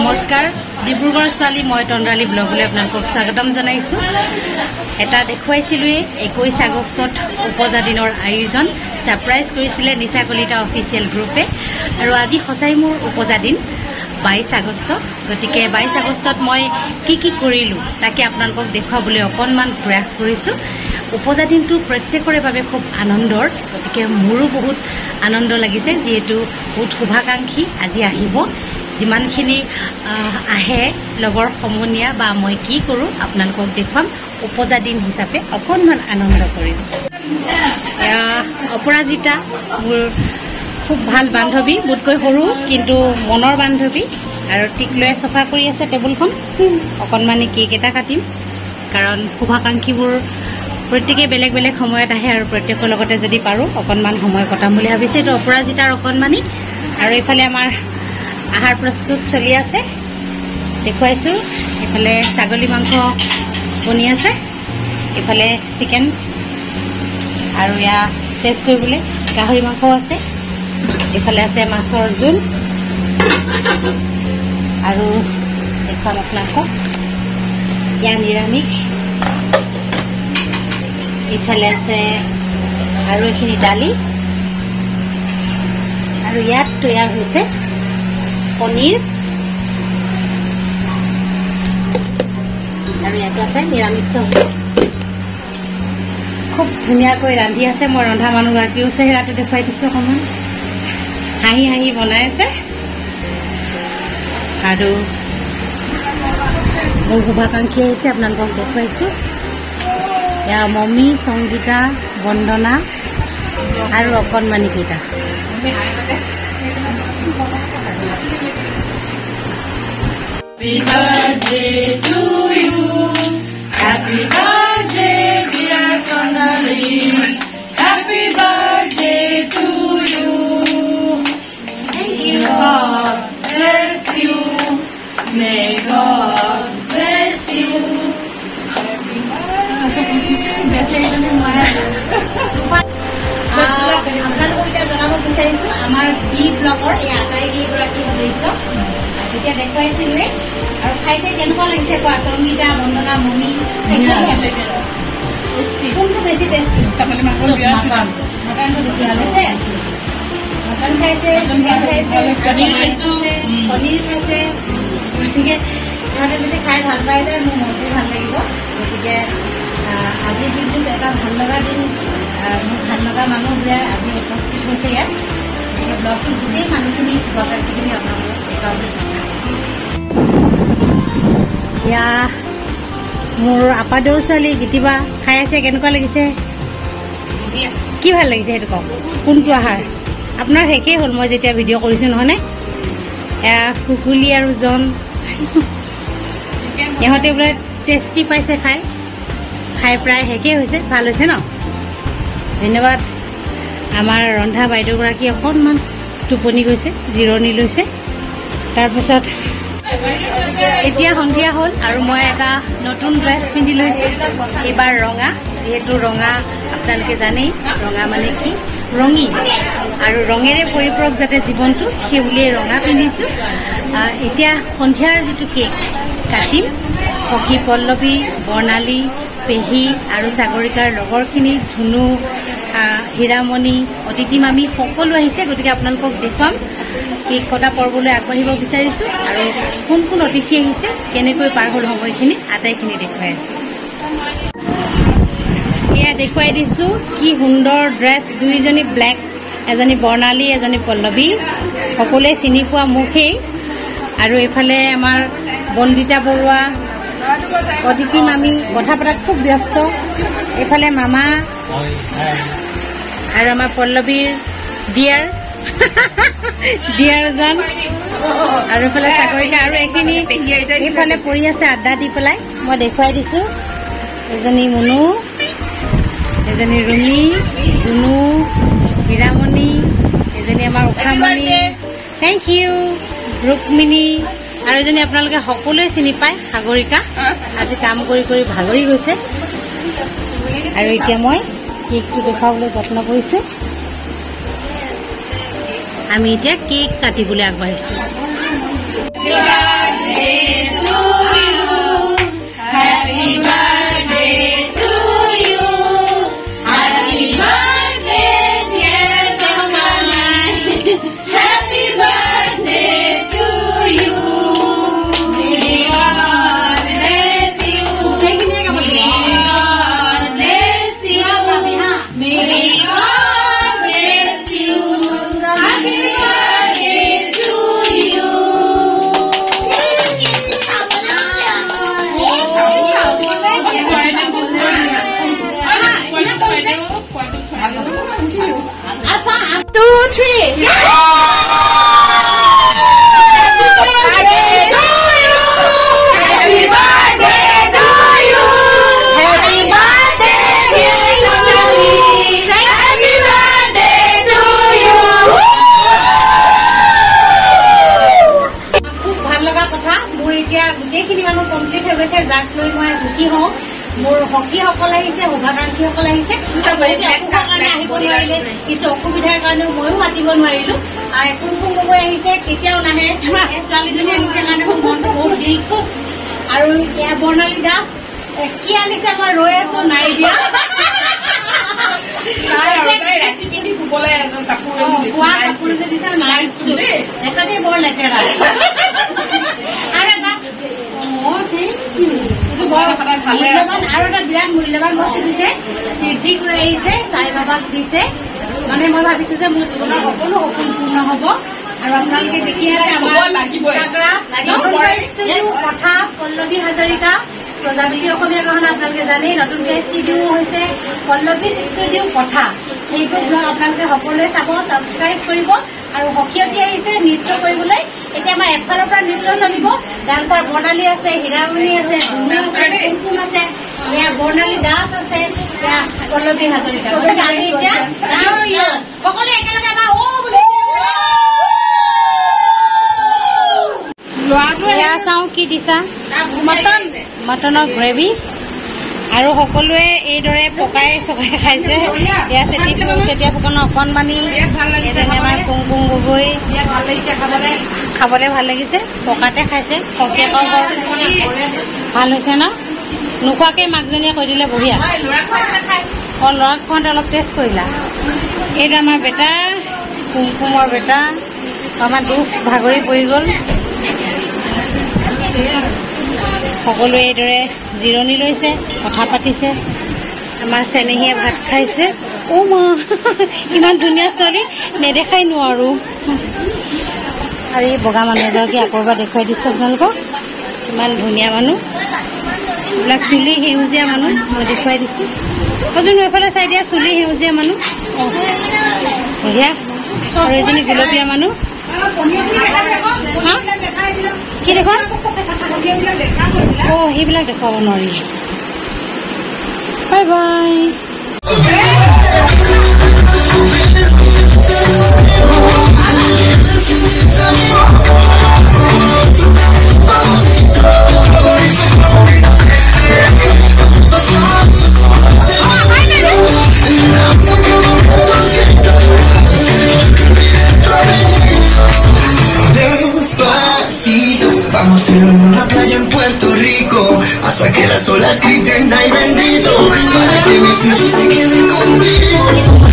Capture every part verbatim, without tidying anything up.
নমস্কাৰ ডিব্ৰুগড় ছোৱালী মই তন্দ্ৰালী ব্লগলৈ আপোনালোকক স্বাগতম জনাইছো। এটা দেখুৱাইছিলোৱে একৈশ আগষ্টত উপজা দিনৰ আয়োজন সাৰপ্ৰাইজ কৰিছিলে নিশা কলিতা অফিচিয়েল গ্ৰুপে আৰু আজি সঁচাই মোৰ উপজা দিন বাইশ আগষ্ট। গতিকে বাইশ আগষ্টত মই কি কি কৰিলো তাকে আপোনালোকক দেখুৱাবলৈ অকণমান প্ৰয়াস কৰিছো। উপজা দিনটো প্ৰত্যেকৰে বাবে খুব আনন্দৰ, গতিকে মোৰো বহুত আনন্দ লাগিছে যেহেতু বহুত শুভাকাংক্ষী আজি আহিব। যিমানখিনি আহে লগৰ সমনীয়া বা মই কি কৰোঁ আপোনালোকক দেখুৱাম। উপজা দিন হিচাপে অকণমান আনন্দ কৰিম। অপৰাজিতা মোৰ খুব ভাল বান্ধৱী, বোধকৈ সৰু কিন্তু মনৰ বান্ধৱী, আৰু টিকলৈ চফা কৰি আছে টেবুলখন। অকণমানি কেক এটা কাটিম কাৰণ শুভাকাংক্ষীবোৰ প্ৰত্যেকেই বেলেগ বেলেগ সময়ত আহে আৰু প্ৰত্যেকৰ লগতে যদি পাৰোঁ অকণমান সময় কটাম বুলি ভাবিছোঁ। এইটো অপৰাজিতাৰ অকণমানি, আৰু এইফালে আমাৰ আহাৰ প্ৰস্তুত চলি আছে দেখুৱাইছোঁ। এইফালে ছাগলী মাংস বনি আছে, এইফালে চিকেন, আৰু এয়া টেষ্ট কৰিবলৈ গাহৰি মাংসও আছে। এইফালে আছে মাছৰ জোল, আৰু দেখুৱাম আপোনালোকক এয়া নিৰামিষ। এইফালে আছে আৰু এইখিনি দালি, আৰু ইয়াত তৈয়াৰ হৈছে পনীৰ, আৰু ইয়াতো আছে নিৰামিষ চব্জি। খুব ধুনীয়াকৈ ৰান্ধি আছে। মই ৰন্ধা মানুহগৰাকীও চেহেৰাটো দেখুৱাই দিছোঁ। অকণমান হাঁহি হাঁহি বনাই আছে, আৰু মোৰ শুভাকাংক্ষী আহিছে আপোনালোকক দেখুৱাইছোঁ। এয়া মমী, সংগীতা, বন্দনা আৰু অকণমানি কেইটা। Happy birthday to you. Happy birthday, dear Tonali. Happy birthday to you. Thank you. God bless you. May God bless you. Happy birthday. আপোনালোকক এতিয়া জনাব বিচাৰিছো আমাৰ বি ব্লগৰ এই আটাই কেইগৰাকী সদস্য এতিয়া দেখুৱাইছিলোৱে, আৰু খাইছে কেনেকুৱা লাগিছে কোৱা? সংগীতা, বন্দনা, মমী, কোনটো বেছি টেষ্টি? মটনটো বেছি ভাল হৈছে। মটন খাইছে, চিকেন খাইছে, পনীৰ খাইছো, পনীৰ খাইছে। গতিকে সিহঁতে যদি খাই ভাল পাই যায় মোৰ মনটো ভাল লাগিব। গতিকে আজিৰ দিনটোত এটা ভাল লগা দিন, মোৰ ভাল লগা মানুহবোৰে আজি উপস্থিত হৈছে ইয়াত। গতিকে ব্লগটোত গোটেই মানুহখিনি শুভাকাংক্ষীখিনি আপোনালোকক দেখুৱাবলৈ চেষ্টা কৰিম। এয়া মোৰ আপাদেউ ছোৱালী গীতিবা খাই আছে। কেনেকুৱা লাগিছে? কি ভাল লাগিছে সেইটো কওক। কোনটো আহাৰ আপোনাৰ শেষেই হ'ল মই যেতিয়া ভিডিঅ' কৰিছোঁ নহয়নে? এয়া কুকুলি আৰু জন, ইহঁতে বোলে টেষ্টি পাইছে খাই খাই প্ৰায় শেষেই হৈছে। ভাল হৈছে ন? ধন্যবাদ। আমাৰ ৰন্ধা বাইদেউগৰাকী অকণমান টোপনি গৈছে, জিৰণি লৈছে। তাৰপিছত এতিয়া সন্ধিয়া হ'ল আৰু মই এটা নতুন ড্ৰেছ পিন্ধি লৈছোঁ। এইবাৰ ৰঙা, যিহেতু ৰঙা আপোনালোকে জানেই ৰঙা মানে কি, ৰঙী, আৰু ৰঙেৰে পৰিপূৰক যাতে জীৱনটো সেই বুলিয়ে ৰঙা পিন্ধিছোঁ। এতিয়া সন্ধিয়াৰ যিটো কেক কাটিম, সখী পল্লৱী, বৰ্ণালী, পেহী আৰু সাগৰিকাৰ লগৰখিনি, ধুনু, হীৰামণি, অতিথি মামী সকলো আহিছে। গতিকে আপোনালোকক দেখুৱাম। কেক কটা পৰ্বলৈ আগবাঢ়িব বিচাৰিছোঁ, আৰু কোন কোন অতিথি আহিছে, কেনেকৈ পাৰ হ'ল সময়খিনি, আটাইখিনি দেখুৱাই আছোঁ। এয়া দেখুৱাই দিছোঁ কি সুন্দৰ ড্ৰেছ, দুইজনী ব্লেক, এজনী বৰ্ণালী, এজনী পল্লৱী, সকলোৱে চিনি পোৱা মুখেই। আৰু এইফালে আমাৰ বন্দিতা বৰুৱা, অদিতি মামী কথা পতাত খুব ব্যস্ত। এইফালে মামা আৰু আমাৰ পল্লৱীৰ ডিয়াৰ ডিয়াৰজন, আৰু এইফালে সাগৰিকা, আৰু এইখিনি এইফালে পৰি আছে আড্ডা দি পেলাই। মই দেখুৱাই দিছোঁ এজনী মুনু, এজনী ৰুমি, জুনু, হীৰামণি, এজনী আমাৰ উষামণি, থেংক ইউ, ৰুক্মিণী, আৰু এজনী আপোনালোকে সকলোৱে চিনি পায় সাগৰিকা। আজি কাম কৰি কৰি ভাগৰি গৈছে। আৰু এতিয়া মই কেকটো দেখুৱাবলৈ যত্ন কৰিছোঁ। আমি এতিয়া কেক কাটিবলৈ আগবাঢ়িছোঁ। Two, three. Happy birthday to you. Happy birthday, dear Lonali. Happy birthday to you. খুব ভাল লগা কথা মোৰ এতিয়া গোটেইখিনি মানুহ কমপ্লিট হৈ গৈছে যাক লৈ মই সুখী হওঁ মোৰ সখীসকল আহিছে শুভাকাংক্ষীসকল আহিছে কাৰণে আহিব নোৱাৰিলে কিছু অসুবিধাৰ কাৰণেও ময়ো মাতিব নোৱাৰিলো কুমকুম গগৈ আহিছে কেতিয়াও নাহে ছোৱালীজনী আহিছে কাৰণে মোৰ মনটো বহুত দিলখুচ আৰু এয়া বৰ্ণালী দাস কি আনিছে মই ৰৈ আছো নাই দিয়া দেখাতে বৰ লেতেৰা মূল্যবান আৰু এটা বিৰাট মূল্যবান বস্তু দিছে সিদ্ধি গৈ আহিছে সাই বাবাক দিছে মানে মই ভাবিছো যে মোৰ জীৱনৰ সকলো সপোন পূৰ্ণ হব আৰু আপোনালোকে দেখি আছে আমাৰ কথা পল্লৱী হাজৰিকা প্ৰজাপতি অসমীয়া গহনা আপোনালোকে জানে নতুনকৈ ষ্টুডিঅ হৈছে পল্লৱী ষ্টুডিঅ কথা সেইটো ব্লগ আপোনালোকে সকলোৱে চাব ছাবস্ক্ৰাইব কৰিব আৰু সখীয়তী আহিছে নৃত্য কৰিবলৈ এতিয়া আমাৰ এফালৰ পৰা নৃত্য চলিব ডান্সাৰ বৰ্ণালী আছে হীৰামণি আছে কুমকুম আছে এয়া বৰ্ণালী দাস আছে এয়া পল্লৱী হাজৰিকা গতিকে আমি এতিয়া সকলোৱে একেলগে আমাৰ অ বুলি এয়া চাওঁ কি দিছা মটন মটনৰ গ্ৰেভি আৰু সকলোৱে এইদৰে পকাই চকাই খাইছে এয়া চেটি চেতিয়া ফুকনৰ অকণমানি এজনী আমাৰ কুমকুম গগৈ খাবলৈ ভাল লাগিছে পকাতে খাইছে সখীয়েকৰ ভাল হৈছে ন নোখোৱাকৈ মাকজনীয়ে কৈ দিলে বঢ়িয়া অঁ ল'ৰাক খোৱাওঁতে অলপ টেষ্ট কৰিলা এইটো আমাৰ বেটা কুমকুমৰ বেটা আমাৰ দুচ ভাগৰি পৰি গ'ল সকলোৱে এইদৰে জিৰণি লৈছে কথা পাতিছে আমাৰ চেনেহীয়ে ভাত খাইছে অ' মা ইমান ধুনীয়া ছোৱালী নেদেখাই নোৱাৰো আৰু এই বগা মানুহ এগৰাকী আকৌ এবাৰ দেখুৱাই দিছোঁ আপোনালোকক ইমান ধুনীয়া মানুহ এইবিলাক চুলি সেউজীয়া মানুহ মই দেখুৱাই দিছোঁ অজন এফালে চাই দিয়া চুলি সেউজীয়া মানুহ অঁ বঢ়িয়া আৰু এজনী গুলপীয়া মানুহ কি দেখুৱা অঁ সেইবিলাক দেখুৱাব নোৱাৰি bye bye Vamos a ir a una playa en Puerto Rico hasta que las olas griten ay bendito para que mis hijos se queden contigo.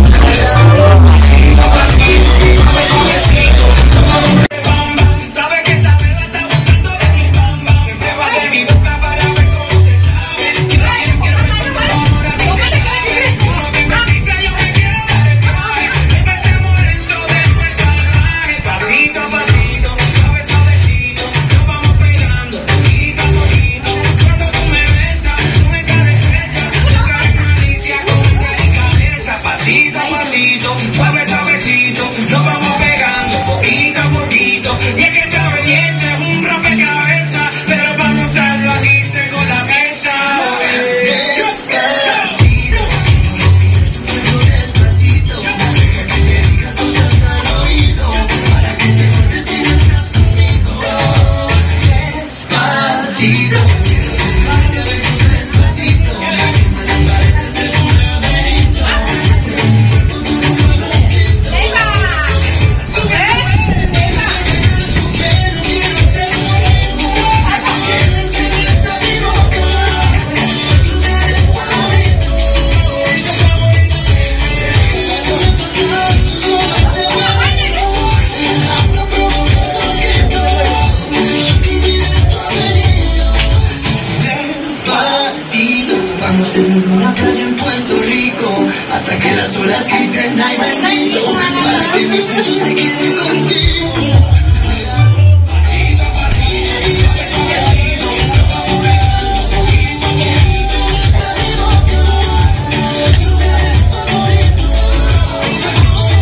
Vamos a ir a una playa en Puerto Rico hasta que las olas griten ay bendito para que mis hijos se queden contigo. Pasito a pasito, suavecito, nos vamos pegando poquito a poquito. Ese es mi boca, es tu lugar favorito.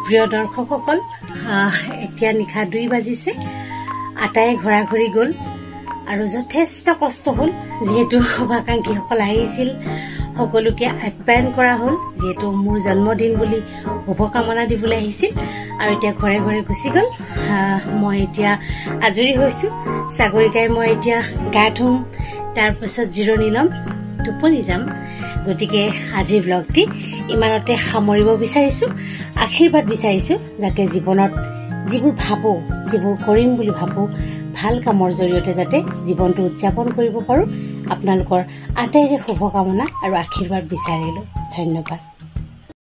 প্ৰিয় দৰ্শকসকল, এতিয়া নিশা দুই বাজিছে, আটাই ঘৰা ঘৰি গ'ল আৰু যথেষ্ট কষ্ট হ'ল। যিহেতু শুভাকাংক্ষীসকল আহিছিল, সকলোকে আপ্যায়ন কৰা হ'ল, যিহেতু মোৰ জন্মদিন বুলি শুভকামনা দিবলৈ আহিছিল আৰু এতিয়া ঘৰে ঘৰে গুচি গ'ল। মই এতিয়া আজৰি হৈছোঁ। সাগৰিকাই মই এতিয়া গা ধুম, তাৰপিছত জিৰণি ল'ম, টোপনি যাম। গতিকে আজিৰ ব্লগটি ইমানতে সামৰিব বিচাৰিছোঁ। আশীৰ্বাদ বিচাৰিছোঁ যাতে জীৱনত যিবোৰ ভাবোঁ, যিবোৰ কৰিম বুলি ভাবোঁ, ভাল কামৰ জৰিয়তে যাতে জীৱনটো উদযাপন কৰিব পাৰোঁ। আপোনালোকৰ আটাইৰে শুভকামনা আৰু আশীৰ্বাদ বিচাৰিলোঁ। ধন্যবাদ।